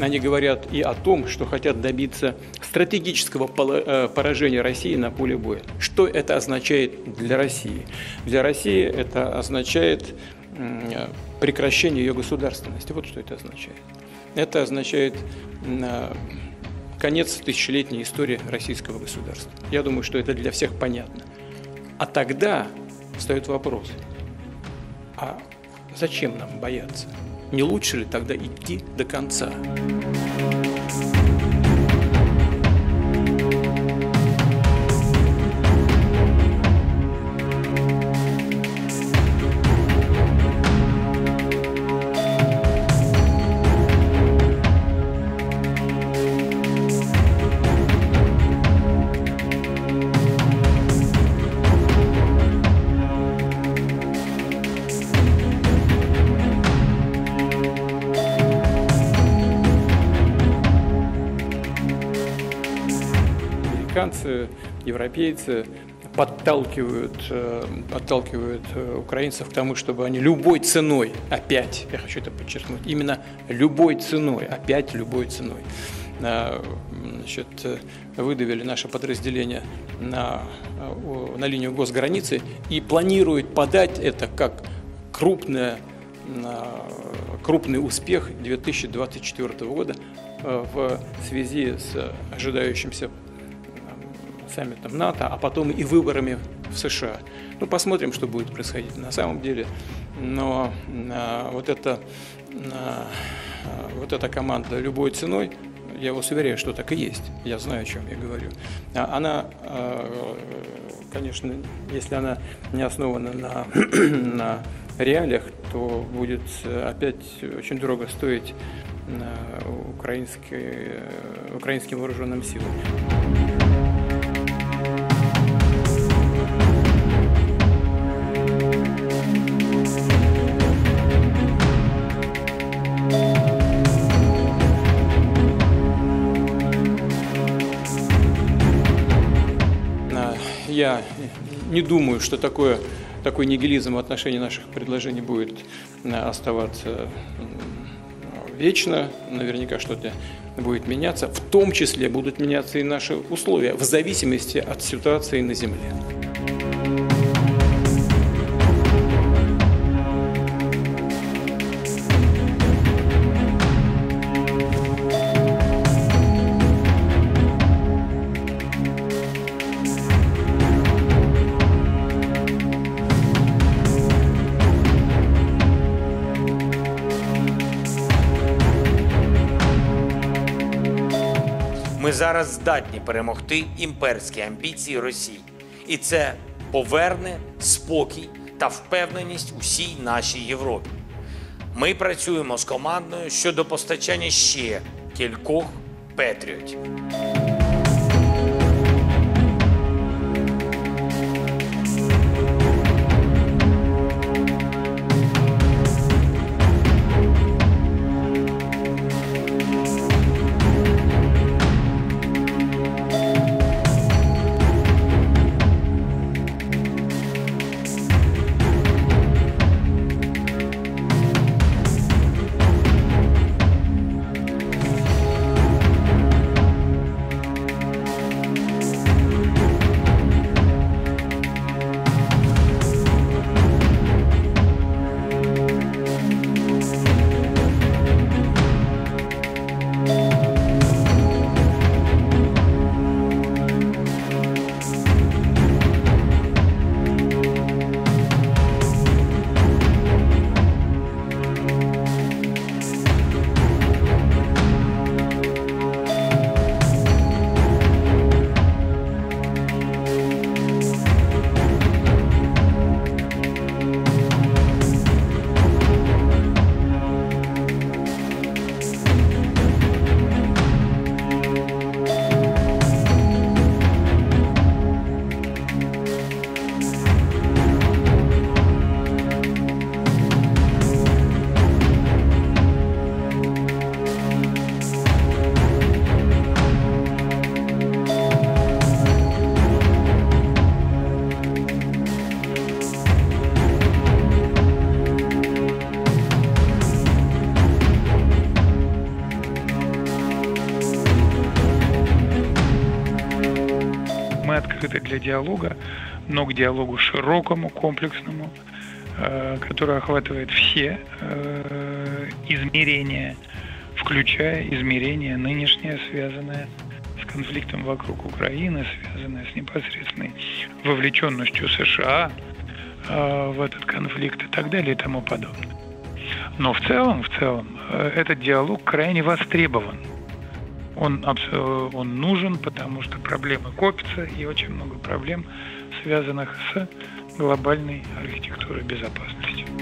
Они говорят и о том, что хотят добиться стратегического поражения России на поле боя. Что это означает для России? Для России это означает прекращение ее государственности. Вот что это означает. Это означает конец тысячелетней истории российского государства. Я думаю, что это для всех понятно. А тогда встает вопрос, а зачем нам бояться? Не лучше ли тогда идти до конца? Американцы, европейцы подталкивают украинцев к тому, чтобы они любой ценой, опять, я хочу это подчеркнуть, именно любой ценой, опять любой ценой, значит, выдавили наше подразделение на линию госграницы и планируют подать это как крупный успех 2024 года в связи с ожидающимся саммитом НАТО, а потом и выборами в США. Ну, посмотрим, что будет происходить на самом деле. Но вот эта команда любой ценой, я вас уверяю, что так и есть. Я знаю, о чем я говорю. Она, конечно, если она не основана на реалиях, то будет опять очень дорого стоить украинским вооруженным силам. Я не думаю, что такой нигилизм в отношении наших предложений будет оставаться вечно. Наверняка что-то будет меняться. В том числе будут меняться и наши условия в зависимости от ситуации на земле. Ми зараз здатні перемогти імперські амбіції Росії. І це поверне спокій та впевненість усій нашій Європі. Ми працюємо з командою щодо постачання ще кількох «Петріотів». открыты для диалога, но к диалогу широкому, комплексному, который охватывает все измерения, включая измерения нынешнее, связанное с конфликтом вокруг Украины, связанное с непосредственной вовлеченностью США в этот конфликт и так далее и тому подобное. Но в целом, этот диалог крайне востребован. Он нужен, потому что проблемы копятся, и очень много проблем, связанных с глобальной архитектурой безопасности.